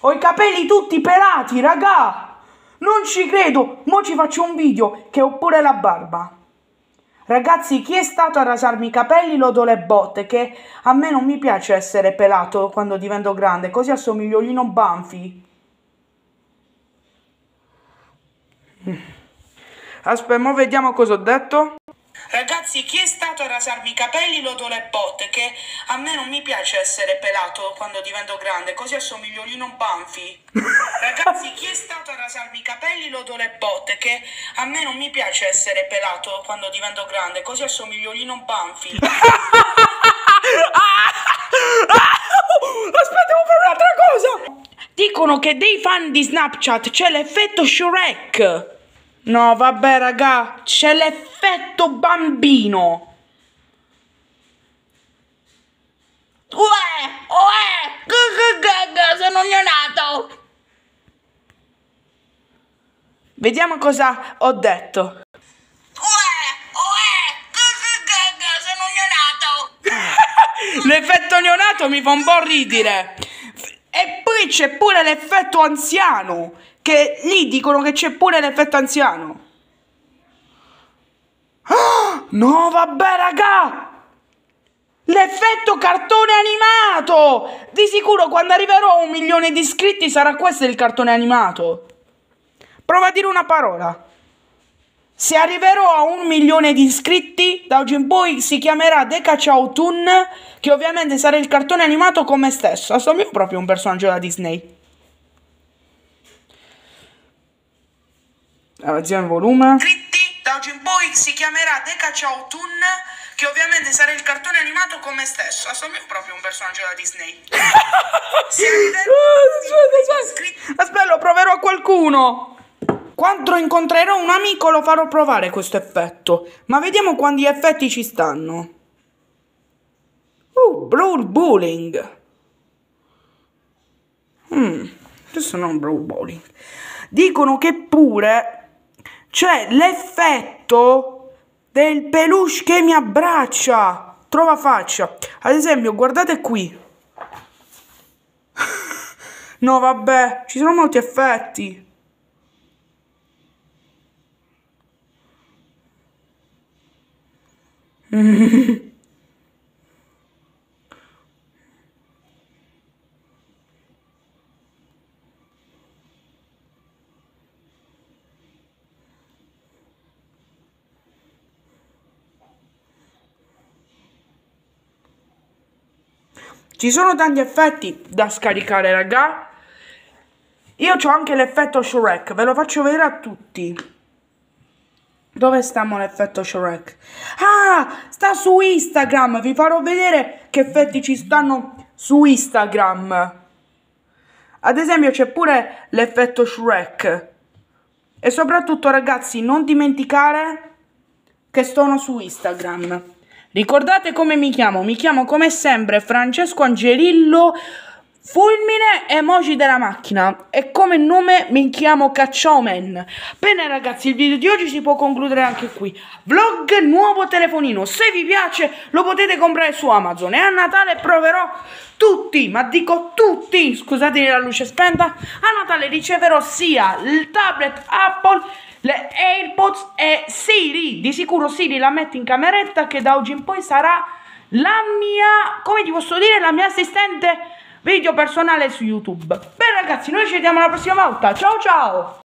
Ho i capelli tutti pelati, raga! Non ci credo! Mo' ci faccio un video che ho pure la barba. Ragazzi, chi è stato a rasarmi i capelli lo do le botte, che a me non mi piace essere pelato quando divento grande, così assomiglio a Lino Banfi. Aspetta, mo' vediamo cosa ho detto. Ragazzi, chi è stato a rasarmi i capelli lo do le botte, che a me non mi piace essere pelato quando divento grande, così assomiglio a Lino Banfi. Ragazzi, chi è stato a rasarmi i capelli lo do le botte, che a me non mi piace essere pelato quando divento grande, così assomiglio a Lino Banfi. Aspetta, devo fare un'altra cosa. Dicono che dei fan di Snapchat c'è l'effetto Shrek. No, vabbè, raga, c'è l'effetto bambino. Sono neonato. Vediamo cosa ho detto. Sono neonato. L'effetto neonato mi fa un po' ridere. E poi c'è pure l'effetto anziano, che lì dicono che c'è pure l'effetto anziano. No, vabbè, raga! L'effetto cartone animato! Di sicuro quando arriverò a 1 milione di iscritti sarà questo il cartone animato. Prova a dire una parola. Se arriverò a 1 milione di iscritti, da oggi in poi si chiamerà Deca Ciao Toon, che ovviamente sarà il cartone animato come stesso. Assomiglia proprio a un personaggio della Disney. Alziamo il volume. Iscritti, da oggi in poi si chiamerà Deca Ciao Toon, che ovviamente sarà il cartone animato come stesso. Assomiglia proprio a un personaggio della Disney. Se arriverò aspetta, lo proverò a qualcuno. Quando incontrerò un amico lo farò provare questo effetto. Ma vediamo quando gli effetti ci stanno. Brawl Bowling. Questo non è un Brawl Bowling. Dicono che pure c'è l'effetto del peluche che mi abbraccia. Trova faccia. Ad esempio, guardate qui. No, vabbè, ci sono molti effetti. Ci sono tanti effetti da scaricare, raga. Io ho anche l'effetto Shrek, ve lo faccio vedere a tutti. Dove stiamo l'effetto Shrek? Ah, sta su Instagram. Vi farò vedere che effetti ci stanno su Instagram. Ad esempio c'è pure l'effetto Shrek. E soprattutto, ragazzi, non dimenticare che sono su Instagram. Ricordate come mi chiamo? Mi chiamo come sempre Francesco Angelillo Fulmine emoji della macchina. E come nome mi chiamo Cacciaomen. Bene ragazzi, il video di oggi si può concludere anche qui. Vlog nuovo telefonino. Se vi piace lo potete comprare su Amazon. E a Natale proverò tutti, ma dico tutti, scusatemi la luce spenta, a Natale riceverò sia il tablet Apple, le AirPods e Siri. Di sicuro Siri la metto in cameretta, che da oggi in poi sarà la mia, come ti posso dire, la mia assistente video personale su YouTube. Bene ragazzi, noi ci vediamo la prossima volta. Ciao ciao!